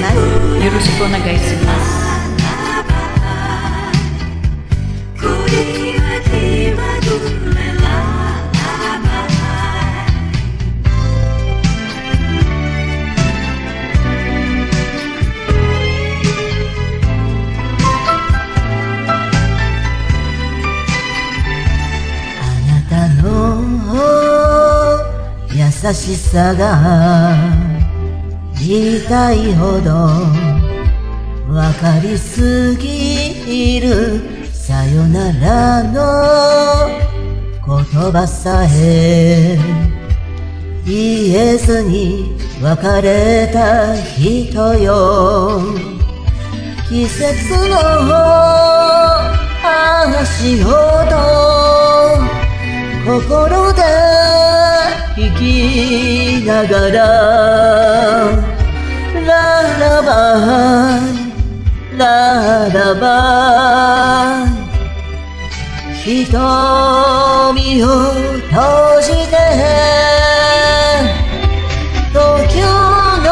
ます。よろしくお願いします。 優しさが痛いほどわかりすぎるさよならの言葉さえ言えずに別れた人よ。季節の足音心で生きながらララバイララバイ瞳を閉じて東京の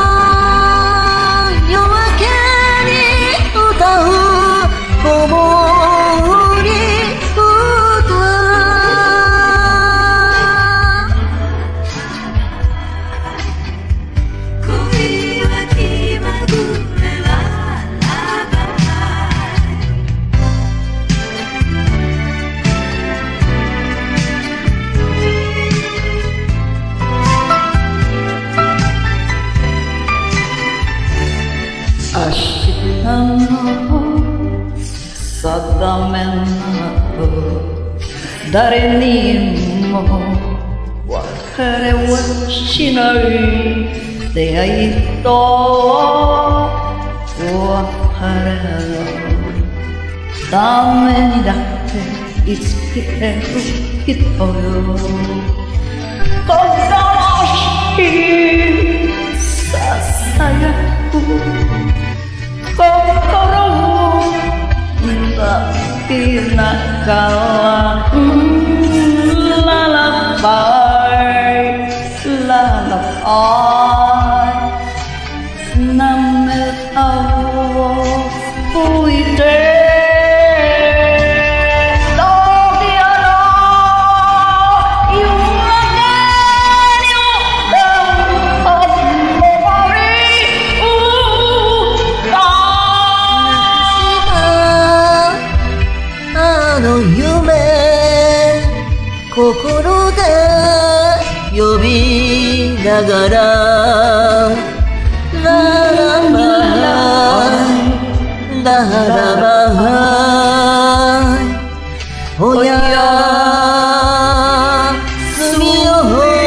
夜明けに歌う子守歌明日の定めなど誰にも別れはしない出会いと別れのためにだって生きてる人よ。心しささやく心を抱きながらララバイララバイ涙を拭いて心で呼びながらララバイララバイおやすみよ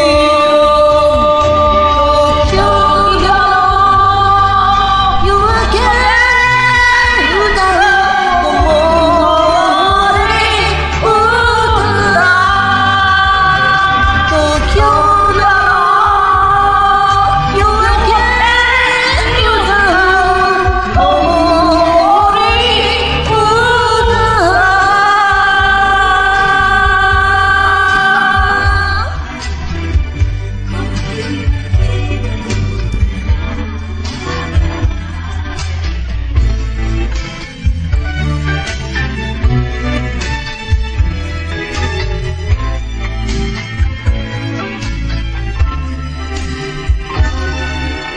東京の夜明け歌う子守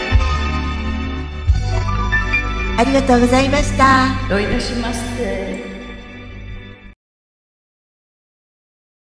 ありがとうございました。 どういたしまして。